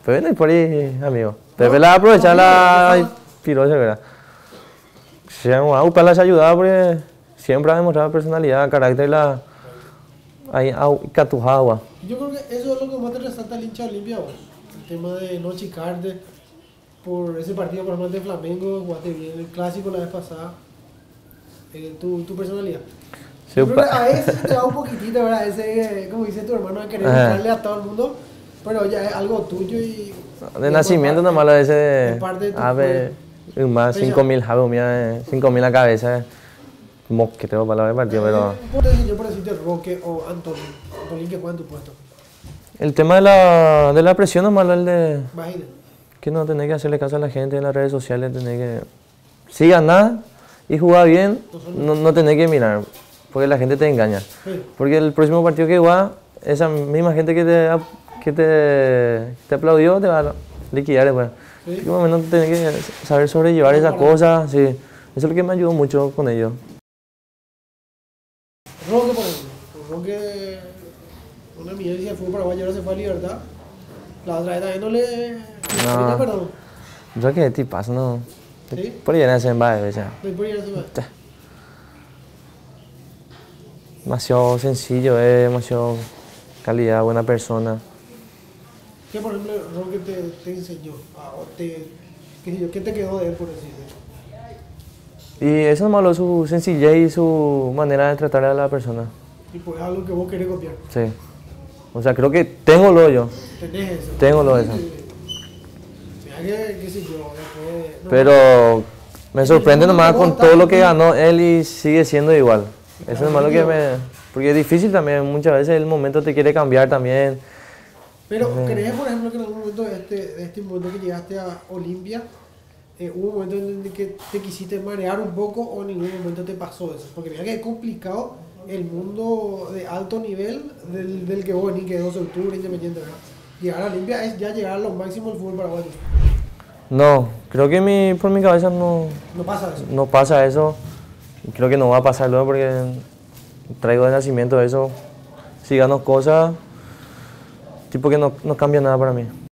Pero no por ahí, amigo. Pero la aprovechar la pirosa, ¿verdad? Si a UPA les ayudaba porque siempre ha demostrado personalidad, carácter, la hay catujagua. Yo creo que eso es lo que más te resalta el hincha de Olimpia, vos. El tema de no chicarte por ese partido, por ejemplo, de Flamengo, jugaste bien el clásico la vez pasada. Tu personalidad. Sí, Yo creo que a veces te va un poquitito, ¿verdad? Ese, como dice tu hermano, de querer mostrarle a todo el mundo, pero ya es algo tuyo y... De nacimiento nomás a veces a ver, más 5.000 jabos, 5.000 la cabeza, mosqueteo para la vez partido, pero... ¿Cómo te enseñó por decirte Roque o Anthony? Anthony que juega en tu puesto. El tema de la presión nomás, el de... Imagínate. Que no tenés que hacerle caso a la gente en las redes sociales, tenés que... Si ganás y jugás bien, no tenés que mirar, porque la gente te engaña. Sí. Porque el próximo partido que jugás, esa misma gente que te aplaudió te va a liquidar después. Sí. En un momento tenés que saber sobrellevar esas cosas, sí. Eso es lo que me ayudó mucho con ellos. Roque, por ejemplo. Roque, una eminencia del fútbol paraguayo, ahora se fue a Libertad. La otra vez también no le... No. Perdón. Yo que tipas, no. ¿Sí? Por ahí en ese embate, ya. Por ahí en ese embate. Demasiado sencillo, demasiado calidad, buena persona. ¿Qué, por ejemplo, Roque te enseñó? ¿Qué te quedó de él, por decirlo? Y eso es malo, su sencillez y su manera de tratar a la persona. Y pues algo que vos querés copiar. Sí. O sea, creo que tengo lo yo. ¿Tenés eso? Tengo lo eso. ¿Qué sé yo? No, pero me sorprende nomás con todo lo que ganó él y sigue siendo igual. Eso es malo que me... Porque es difícil también, muchas veces el momento te quiere cambiar también. Pero, ¿crees, por ejemplo, que en algún momento de este momento que llegaste a Olimpia, hubo un momento en el que te quisiste marear un poco o en ningún momento te pasó eso? Porque mira que es complicado el mundo de alto nivel del que vos venís, que es 12 de octubre, Independiente, ¿verdad? Llegar a Olimpia es ya llegar a lo máximo del fútbol paraguayo. No, creo que por mi cabeza no pasa eso. No pasa eso. Creo que no va a pasar luego porque traigo de nacimiento eso. Si gano cosas, tipo que no cambia nada para mí.